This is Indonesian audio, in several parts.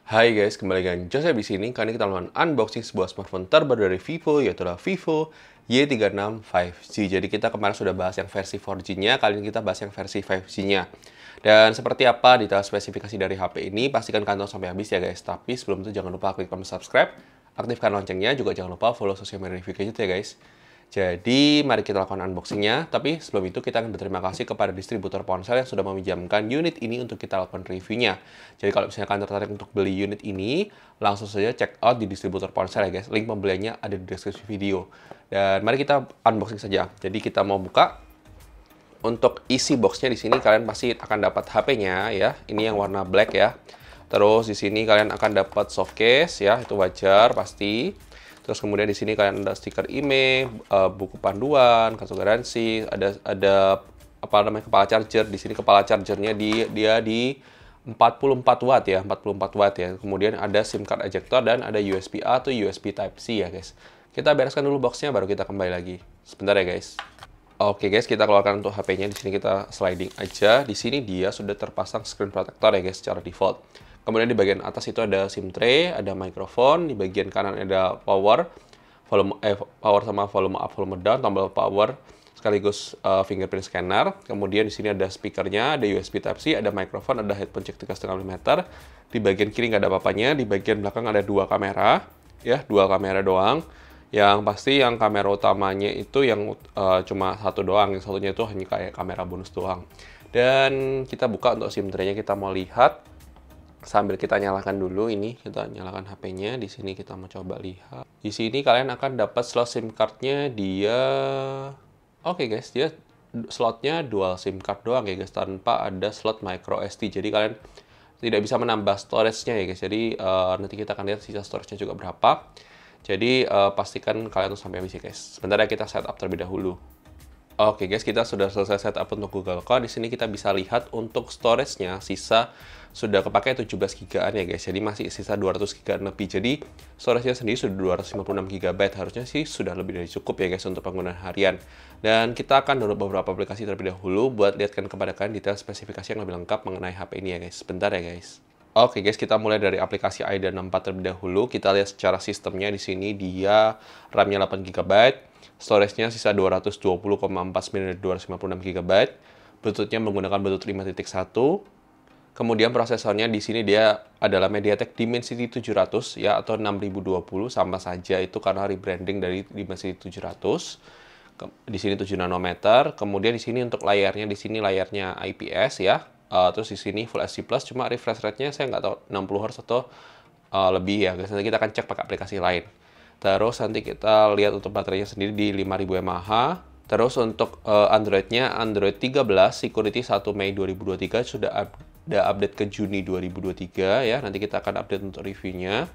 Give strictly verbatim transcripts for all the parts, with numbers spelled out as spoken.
Hai guys, kembali dengan Joseph di sini. Kali ini kita melakukan unboxing sebuah smartphone terbaru dari Vivo, yaitu adalah Vivo Y tiga enam lima G. Jadi kita kemarin sudah bahas yang versi empat G-nya, kali ini kita bahas yang versi lima G-nya. Dan seperti apa detail spesifikasi dari H P ini, pastikan kalian sampai habis ya guys. Tapi sebelum itu jangan lupa klik tombol subscribe, aktifkan loncengnya, juga jangan lupa follow sosial media review gadget ya guys. Jadi, mari kita lakukan unboxingnya. Tapi sebelum itu, kita akan berterima kasih kepada distributor ponsel yang sudah meminjamkan unit ini untuk kita lakukan reviewnya. Jadi, kalau misalnya kalian tertarik untuk beli unit ini, langsung saja check out di distributor ponsel ya guys. Link pembeliannya ada di deskripsi video. Dan mari kita unboxing saja. Jadi, kita mau buka. Untuk isi boxnya di sini, kalian pasti akan dapat H P-nya ya. Ini yang warna black ya. Terus di sini kalian akan dapat soft case ya, itu wajar pasti. Terus kemudian di sini kalian ada stiker IMEI, uh, buku panduan, kartu garansi, ada ada apa namanya kepala charger. Di sini kepala chargernya di dia di empat puluh empat watt ya, empat puluh empat watt ya. Kemudian ada SIM card ejector dan ada U S B A atau U S B Type C ya guys. Kita bereskan dulu boxnya baru kita kembali lagi. Sebentar ya guys. Oke guys, kita keluarkan untuk H P-nya. Di sini kita sliding aja. Di sini dia sudah terpasang screen protector ya guys secara default. Kemudian di bagian atas itu ada SIM tray, ada mikrofon, di bagian kanan ada power, volume eh, power sama volume up, volume down, tombol power sekaligus uh, fingerprint scanner. Kemudian di sini ada speakernya, ada U S B Type C, ada mikrofon, ada headphone jack tiga koma lima milimeter. Di bagian kiri nggak ada apa-apanya, di bagian belakang ada dua kamera, ya dua kamera doang. Yang pasti yang kamera utamanya itu yang uh, cuma satu doang, yang satunya itu hanya kayak kamera bonus doang. Dan kita buka untuk SIM tray-nya, kita mau lihat. Sambil kita nyalakan dulu ini, kita nyalakan H P-nya. Di sini kita mau coba lihat. Di sini kalian akan dapat slot SIM card-nya dia. Oke okay guys, dia slotnya dual SIM card doang ya guys, tanpa ada slot micro S D. Jadi kalian tidak bisa menambah storage-nya ya guys. Jadi uh, nanti kita akan lihat sisa storage-nya juga berapa. Jadi uh, pastikan kalian tuh sampai habis ya guys. Sebentar ya, kita setup terlebih dahulu. Oke guys, kita sudah selesai setup untuk Google Chrome. Di sini kita bisa lihat untuk storage-nya sisa sudah kepakai tujuh belas giga-an ya guys. Jadi masih sisa dua ratus giga lebih. Jadi storage-nya sendiri sudah dua ratus lima puluh enam giga byte. Harusnya sih sudah lebih dari cukup ya guys untuk penggunaan harian. Dan kita akan download beberapa aplikasi terlebih dahulu buat lihatkan kepada kalian detail spesifikasi yang lebih lengkap mengenai H P ini ya guys. Sebentar ya guys. Oke guys, kita mulai dari aplikasi A I D A enam empat terlebih dahulu. Kita lihat secara sistemnya. Di sini dia RAM-nya delapan giga byte. Storage-nya sisa dua ratus dua puluh koma empat sembilan dari dua ratus lima puluh enam giga byte. Bluetooth-nya menggunakan Bluetooth lima titik satu. Kemudian prosesornya di sini dia adalah MediaTek Dimensity tujuh ratus ya, atau enam ribu dua puluh, sama saja itu karena rebranding dari Dimensity tujuh ratus. Di sini tujuh nanometer. Kemudian di sini untuk layarnya, di sini layarnya I P S ya. Uh, terus di sini Full H D plus, cuma refresh rate-nya saya nggak tahu enam puluh hertz atau uh, lebih ya guys. Nanti kita akan cek pakai aplikasi lain. Terus nanti kita lihat untuk baterainya sendiri di lima ribu mAh. Terus untuk uh, Android-nya, Android tiga belas Security satu Mei dua ribu dua puluh tiga, sudah ada update ke Juni dua ribu dua puluh tiga ya. Nanti kita akan update untuk reviewnya.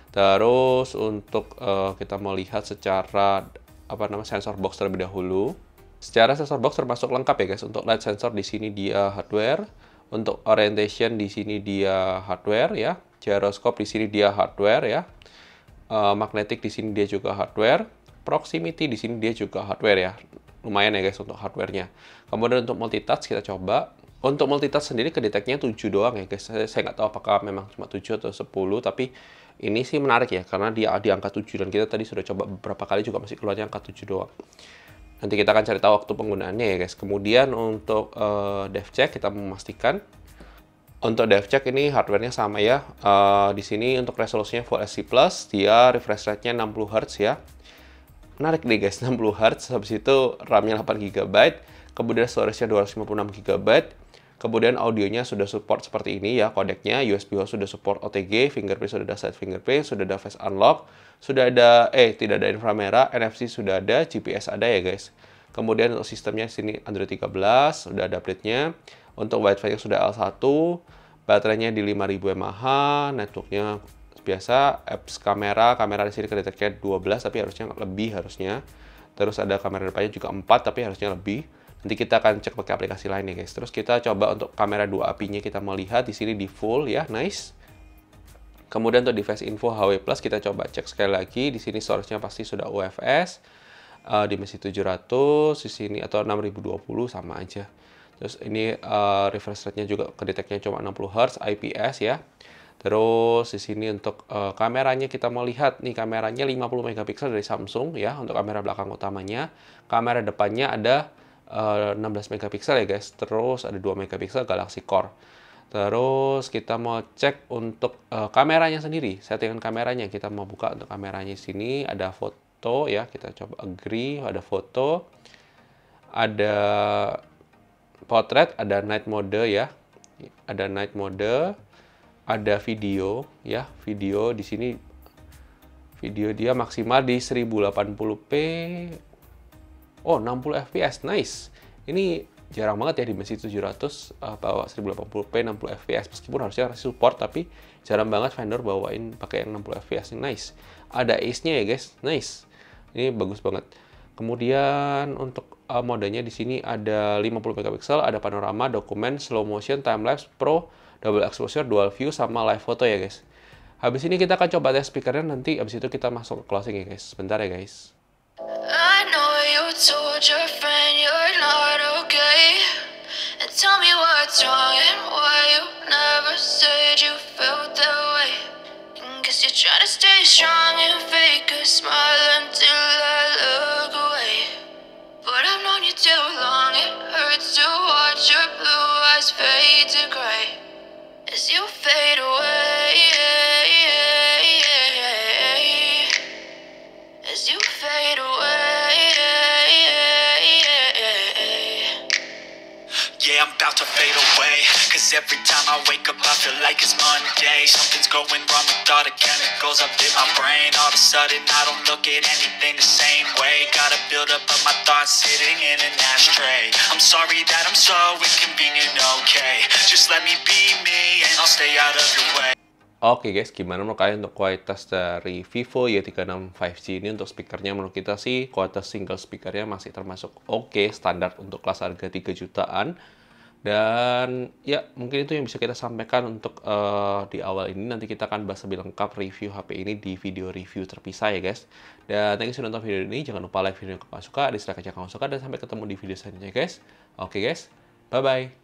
Terus untuk uh, kita mau lihat secara apa namanya sensor box terlebih dahulu. Secara sensor box termasuk lengkap ya guys. Untuk light sensor di sini dia hardware. Untuk orientation di sini dia hardware ya. Gyroscope di sini dia hardware ya. Uh, magnetic di sini dia juga hardware. Proximity di sini dia juga hardware ya. Lumayan ya guys untuk hardware-nya. Kemudian untuk multitouch kita coba. Untuk multitouch sendiri kedeteknya tujuh doang ya guys. Saya nggak tahu apakah memang cuma tujuh atau sepuluh, tapi ini sih menarik ya karena dia di angka tujuh, dan kita tadi sudah coba beberapa kali juga masih keluarnya angka tujuh doang. Nanti kita akan cari tahu waktu penggunaannya ya guys. Kemudian untuk uh, dev check kita memastikan. Untuk dev check ini hardware-nya sama ya. Uh, di sini untuk resolusinya Full H D plus, dia refresh rate-nya enam puluh hertz ya. Menarik nih guys, enam puluh hertz. Habis itu RAM-nya delapan giga byte, kemudian storage-nya dua ratus lima puluh enam giga byte. Kemudian audionya sudah support seperti ini ya, kodeknya U S B sudah support O T G, fingerprint sudah ada side fingerprint, sudah ada face unlock, sudah ada eh tidak ada inframerah, N F C sudah ada, G P S ada ya guys. Kemudian untuk sistemnya sini Android tiga belas, sudah ada update-nya. Untuk Wi-Fi-nya sudah L satu, baterainya di lima ribu mAh, networknya biasa, apps kamera, kamera di sini kedeteknya dua belas tapi harusnya lebih harusnya. Terus ada kamera depannya juga empat tapi harusnya lebih. Nanti kita akan cek pakai aplikasi lain ya guys. Terus kita coba untuk kamera dua apinya, kita mau lihat di sini di full ya, nice. Kemudian untuk device info H W plus kita coba cek sekali lagi. Di sini storage-nya pasti sudah U F S. Uh, Dimensity tujuh ratus di sini atau enam ribu dua puluh sama aja. Terus ini uh, refresh rate-nya juga kedeteknya cuma enam puluh hertz, I P S ya. Terus di sini untuk uh, kameranya kita mau lihat nih, kameranya lima puluh megapiksel dari Samsung ya untuk kamera belakang utamanya. Kamera depannya ada uh, enam belas megapiksel ya guys. Terus ada dua megapiksel Galaxy Core. Terus kita mau cek untuk uh, kameranya sendiri, settingan kameranya. Kita mau buka untuk kameranya di sini ada foto ya, kita coba agree, ada foto. Ada portrait, ada night mode ya. Ada night mode. Ada video ya, video di sini video dia maksimal di seribu delapan puluh p. Oh, enam puluh F P S. Nice. Ini jarang banget ya di Dimensity tujuh ratus uh, bawa seribu delapan puluh p enam puluh F P S, meskipun harusnya support, tapi jarang banget vendor bawain pakai yang enam puluh F P S. Ini nice. Ada ace-nya ya guys. Nice. Ini bagus banget. Kemudian untuk uh, modenya di sini ada lima puluh megapiksel, ada panorama, dokumen, slow motion, time lapse, pro, double exposure, dual view, sama live photo ya guys. Habis ini kita akan coba tes speakernya, nanti habis itu kita masuk ke closing ya guys. Sebentar ya guys. I know you told your friend you're not okay, and tell me what's wrong and why you never said you felt that way. And guess you're trying to stay strong and fake a smile until I look away. But I've known you too long, it hurts to watch your blue eyes fade to gray as you fade away, as you fade away. Yeah, I'm about to fade away, cause every time I wake up I feel like it's Monday. Something's going wrong with all the chemicals up in my brain. All of a sudden I don't look at anything the same way. Gotta build up of my thoughts sitting in an ashtray. I'm sorry that I'm so inconvenient, okay. Just let me be me and I'll stay out of your way. Oke guys, gimana menurut kalian untuk kualitas dari Vivo Y tiga enam lima G ini? Untuk speakernya menurut kita sih kualitas single speakernya masih termasuk oke, okay, standar untuk kelas harga tiga jutaan. Dan ya mungkin itu yang bisa kita sampaikan untuk uh, di awal ini. Nanti kita akan bahas lebih lengkap review H P ini di video review terpisah ya guys. Dan thank you sudah nonton video ini, jangan lupa like video yang kalian suka, dislike aja kalau suka, dan sampai ketemu di video selanjutnya guys. Oke guys, bye bye.